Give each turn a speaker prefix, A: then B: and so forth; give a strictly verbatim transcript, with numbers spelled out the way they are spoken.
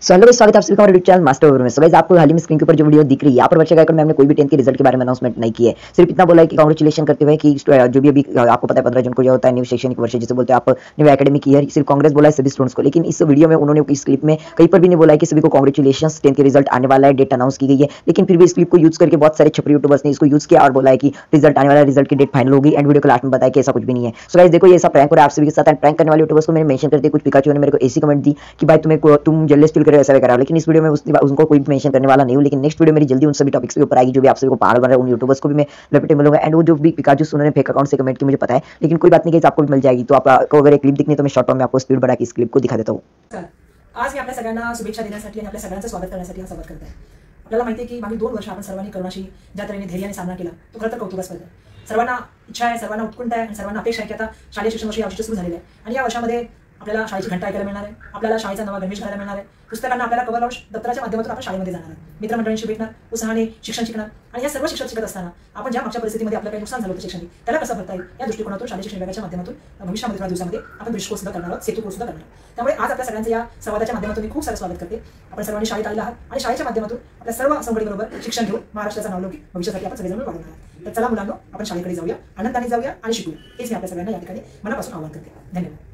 A: So hello guys, स्वागत है आप सभी का हमारे यूट्यूब चैनल मास्टर ओवर में। सो गाइस, आपको हाल ही में स्क्रीन के ऊपर जो वीडियो दिख रही है, यहाँ पर वर्षा गायकवाड़ मैम ने कोई भी टेंथ के रिजल्ट के बारे में अनाउंसमेंट नहीं की है। सिर्फ इतना बोला है कि कांग्रेचुलेशन करते हुए कि जो भी अभी आपको पता है पंद्रह जून को जो होता है न्यू शैक्षणिक वर्ष जिसे बोलते हैं आप न्यू एकेडमिक ईयर, सिर्फ कांग्रेस बोला है सभी स्टूडेंट्स को। लेकिन इस वीडियो में उन्होंने इस क्लिप में कहीं पर भी नहीं बोला है कि सभी को कांग्रेचुलेशन, टेंथ के रिजल्ट आने वाला है, डेट अनाउंस की गई है। लेकिन फिर भी इस क्लिप को यूज करके बहुत सारे छपरी यूट्यूबर्स ने इसको यूज किया और बोला है कि रिजल्ट आने वाला है, रिजल्ट की डेट फाइनल होगी, एंड वीडियो के लास्ट में बताया कि ऐसा कुछ भी नहीं है। सो गाइस देखो, ये ऐसा प्रैंक हो रहा है आप सभी के साथ, एंड प्रैंक करने वाले यूट्यूबर्स को मैंने मेंशन करते कुछ पिकाचू ने मेरे को ऐसी कमेंट दी कि भाई तुम्हें तुम जेलस फील कर रहे हो, ऐसा करा। लेकिन इस वीडियो में उनको कोई मेंशन करने वाला नहीं हूं। लेकिन नेक्स्ट वीडियो मेरी जल्दी उन सभी टॉपिक्स के ऊपर आएगी जो भी आप सभी को पागल बन रहे हैं, उन यूट्यूबर्स को भी मैं लपेटे मिलूंगा। एंड वो जो भी पिकाचू उन्होंने फेक अकाउंट से कमेंट की मुझे पता है, लेकिन कोई बात नहीं गाइस, आपको भी मिल जाएगी। तो आपको अगर एक क्लिप दिखनी तो मैं शॉर्ट टर्म में आपको स्पीड बढ़ा के इस क्लिप को दिखा देता हूं।
B: आज मी आपल्या सगळ्यांना शुभेच्छा देण्यासाठी आणि आपल्या सगळ्यांचं स्वागत करण्यासाठी हा संवाद करत आहे। आपल्याला माहिती आहे की मागील दोन वर्ष आपण सर्वांनी करोनाशी ज्या तऱ्हेने धैर्याने सामना केला तो खरं तर कौतुकास्पद आहे। सर्वांना इच्छा आहे, सर्वांना उत्कंठा आहे आणि सर्वांना अपेक्षा आहे की आता शालेय शिक्षण वर्ष यावर्षी सुरू झालेले आहे आणि या वर्षामध्ये आपल्याला शाळेची घंटा ऐकायला मिळणार आहे, आपल्याला शाळेचा नवा गणवेश घालायला मिळणार आहे, पुस्तकांना आपल्याला कव्हर लावून दप्तराच्या माध्यमातून आपण शाळेमध्ये जाणार आहे, मित्रमंडळींशी भेटणार, उत्साहाने शिक्षण शिकणार आणि या सर्व शिक्षण शिकत असताना आपण ज्या मागच्या परिस्थितीमध्ये आपलं काही नुकसान झालं होतं शैक्षणिक, त्याला कसं भरता येईल या दृष्टिकोनातून शालेय शिक्षण विभागाच्या माध्यमातून भविष्यामध्ये थोड्या दिवसामध्ये आपण ब्रिज कोर्स सुद्धा करणार आहोत, सेतू कोर्स सुद्धा करणार आहोत। त्यामुळे आज आपल्या सगळ्यांचं या संवादाच्या माध्यमातून मी खूप सारं स्वागत करते। आपण सर्वांनी शाळेत आलेला आहात आणि शाळेच्या माध्यमातून आपल्या सर्व संघटनेबरोबर शिक्षण घेऊन महाराष्ट्राचा नावलौकिक भविष्यासाठी आपण सगळेजण वाढवणार आहोत। तर चला मुलांनो, आपण शाळेकडे जाऊया, आनंदाने जाऊया आणि शिकूया, हेच मी आपल्या सगळ्यांना या ठिकाणी मनापासून आवाहन करते। धन्यवाद।